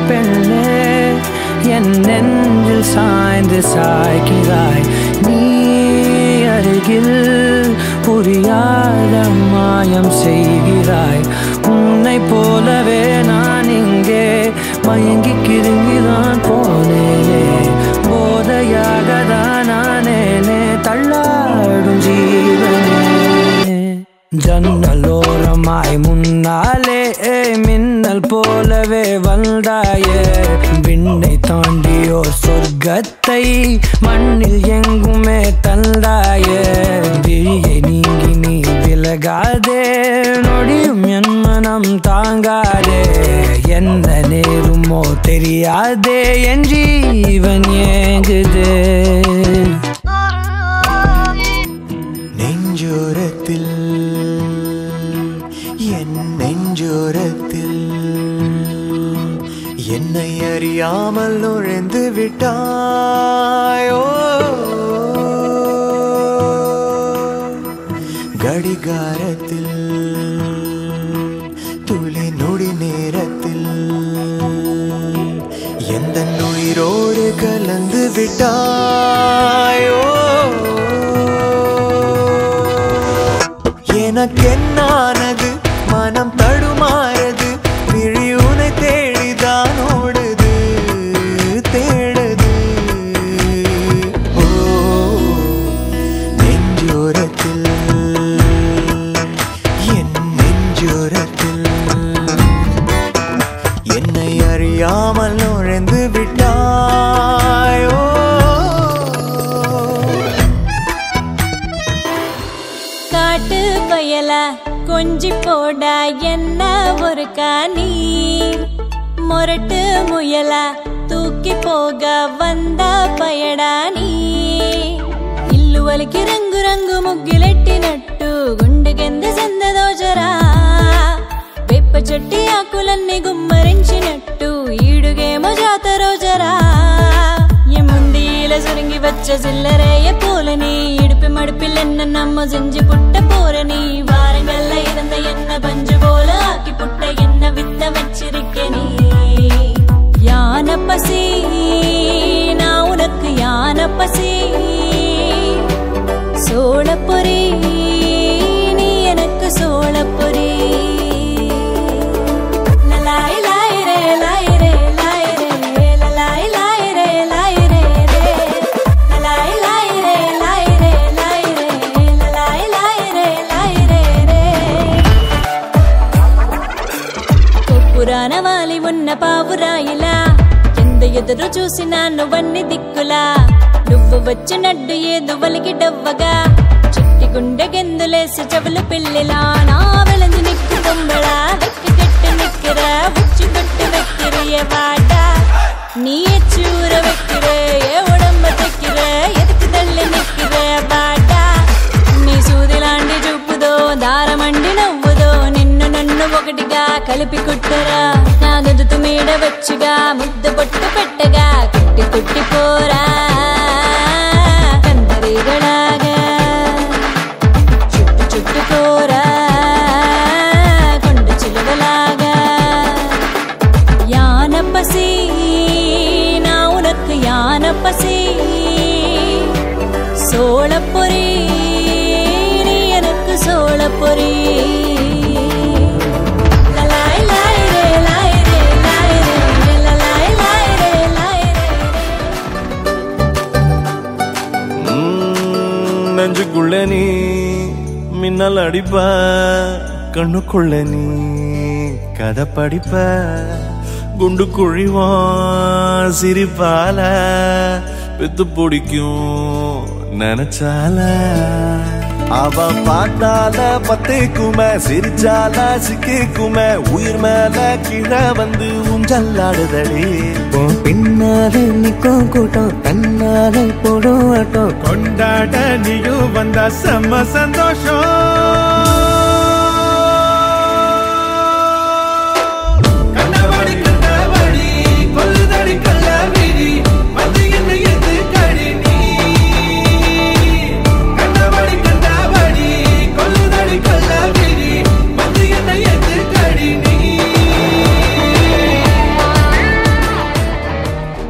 பெண்ணே என் நெஞ்சில் சாய்ந்து சாய்கிறாய் நீ அருகில் புரியாத மாயம் செய்கிறாய் உன்னை போலவே நான் இங்கே மயங்கி கிருங்கிதான் போனேனே போதையாக தான் நானேனே தள்ளாடும் ஜீவனே ஜன்னலோரமாய் முன்னாலே மின்னல் போலவே வந்தாயே விண்ணை தாண்டியோ சொர்க்கத்தை மண்ணில் எங்குமே தந்தாயே விழியை நீங்கி நீ விலகாதே நொடியும் என் மனம் தாங்காதே என்ன நேருமோ தெரியாதே என் ஜீவன் ஏங்குதே நெஞ்சோரத்தில் என் நெஞ்சோரத்தில் என்னை அறியாமல் நுழைந்து விட்டாயோ கடிகாரத்தில் துளி நொடி நேரத்தில் எந்த உயிரோடு கலந்து விட்டாயோ எனக்கென்னானது மனம் தடுமாறது விழி உனை தேடிதான் ஓடுது தேடுது ஓ நெஞ்சோரத்தில் என் நெஞ்சோரத்தில் என்னை அறியாமல் நுழைந்து விட்டாயோ காட்டு பயல கொஞ்சி போடா என்ன ஒரு காணி மொரட்டு முயல தூக்கி போக வந்த பயடா நீ ఇల్లు వలికి రంగు రంగు ముగ్గులెట్టినట్టు గుండెకెంద సందదోజరా వేప చెట్టి ఆకులన్నీ గుమ్మరించినట్టు ఈడుగేమో జాతరోజరా எமுந்தியில சுருங்கி வச்ச சில்லறைய போல நீ இடுப்பு மடுப்பில் என்ன நம்ம செஞ்சு புட்ட போற நீ வாரங்கள்ல இருந்த என்ன பஞ்சு போல ஆக்கி புட்ட என்ன வித்த வச்சிருக்க நீ யான பசி நான் உனக்கு யான பசி சோளப்பொரி நீ எனக்கு சோளப்பொரி పురాణవాలి ఉన్న పావురాయిలా ఎంత ఎదురు చూసినా నువ్వన్ని దిక్కులా నువ్వు వచ్చినట్టు ఏదో వలికి డవ్వగా చిట్టి గుండె గెందులేసి చెవులు పిల్లిలా నా వెలంది నిక్కు తొంబళా వెక్కి గట్టి నిక్కిరా ఉచ్చి కొట్టి వెక్కిరియ వాట நீ சூர வைக்கிற உடம்ப தைக்கிற எதுக்கு தள்ளி நிக்கிற பாட்டா நீ சூதிலாண்டி చూపుదో దారమండి నవ్వుదో నిన్ను నన్ను ఒకటిగా కలిపి కుట్టరా నా గదుతు మీడ వచ్చుగా ముద్దు పొట్టు పెట్టగా కుట్టి కుట్టి పోరా కందరిగలాగా చుట్టు చుట్టు పోరా కొండ చిలువలాగా యాన పసి யான பசி சோளப்பொரி நீ எனக்கு சோளப்பொரி நெஞ்சுக்குள்ள நீ மின்னல் அடிப்ப கண்ணுக்குள்ள நீ கதை படிப்ப குண்டு குழிவான் சிரிப்பால பெத்து பிடிக்கும் நினைச்சால அவ பார்த்தால பத்தேக்குமே சிரிச்சால சிக்கிக்குமே உயிர் மேல கீழே வந்து ஊஞ்சல்லாடுதடி பின்னாலே நிக்கும் கூட்டம் தன்னாலே போடும் ஆட்டம் கொண்டாட நீயும் வந்தா செம்ம சந்தோஷம்